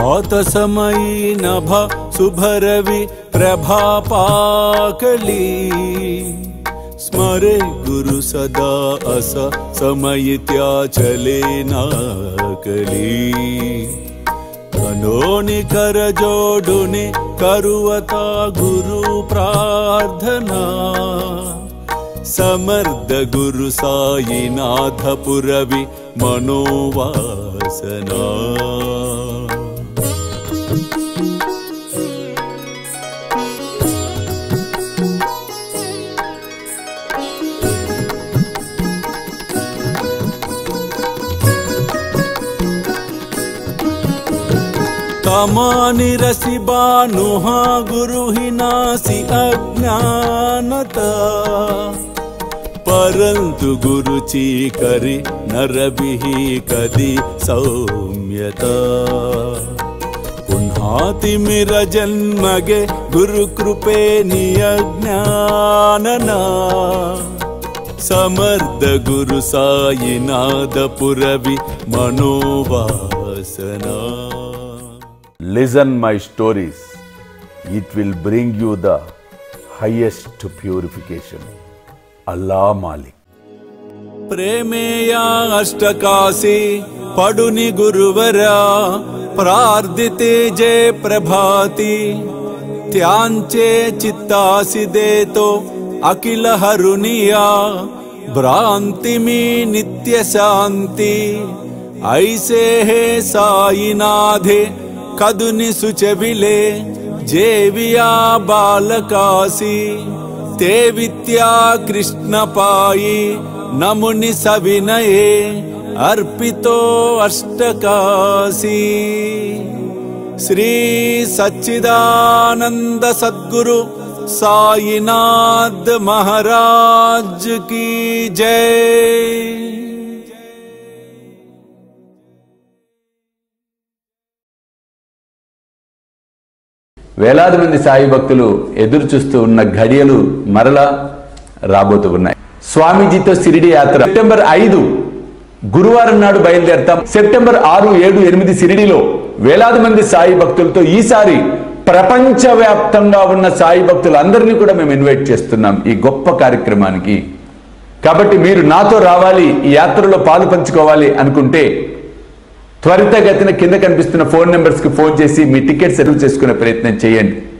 भात समयी नभ शुभरवि प्रभापाकली स्मरे गुरु सदा अस समयित्या चले नाकली कनोनि कर जोडुनि करुवता गुरु प्रार्थना समर्थ गुरु साईनाथ पुरवि मनोवासना तमानि रसि बानुहा गुरु ही नासी अज्ञानता परंतु गुरु ची करी नरबिहि कदी सौम्यता पुन्हातिमिर जन्मगे गुरु कृपे नियज्ञानना समर्थ गुरु Sainath पुरवि मनोवासना Listen my stories. It will bring you the highest purification. Allah Malik. प्रेमेया अष्टकाशी पडुनि गुरुवरा प्रार्थिते जय प्रभाती त्यांचे चित्तासी देतो अखिल हरुनिया भ्रांति में नित्य शांति ऐसे है साईनाथे कदुनि सुचविले जेविया बालकासी ते विद्या कृष्ण पाई नमुनि सविनये अर्पितो अष्टकाशी श्री सच्चिदानंद सद्गुरु साईनाथ महाराज की जय। వేలాది మంది సాయి భక్తులు ఎదురు చూస్తూ ఉన్న ఘడియలు మరలా రాబోతూ ఉన్నాయి. స్వామీజీతో షిరిడి యాత్ర సెప్టెంబర్ 5 గురువారం నాడు బయలుదేరతాం. సెప్టెంబర్ 6, 7, 8 షిరిడిలో వేలాది మంది సాయి భక్తులతో ఈసారి ప్రపంచవ్యాప్తంగా ఉన్న సాయి భక్తులందరినీ కూడా మేము ఇన్వైట్ చేస్తున్నాం ఈ గొప్ప కార్యక్రమానికి. కాబట్టి మీరు నాతో రావాలి, ఈ యాత్రలో పాలు పంచుకోవాలి అనుకుంటే త్వరితగతిన కింద కనిపిస్తున్న ఫోన్ నెంబర్స్ కి ఫోన్ చేసి మీ టికెట్స్ రిజర్వ్ చేసుకునే ప్రయత్నం చేయండి.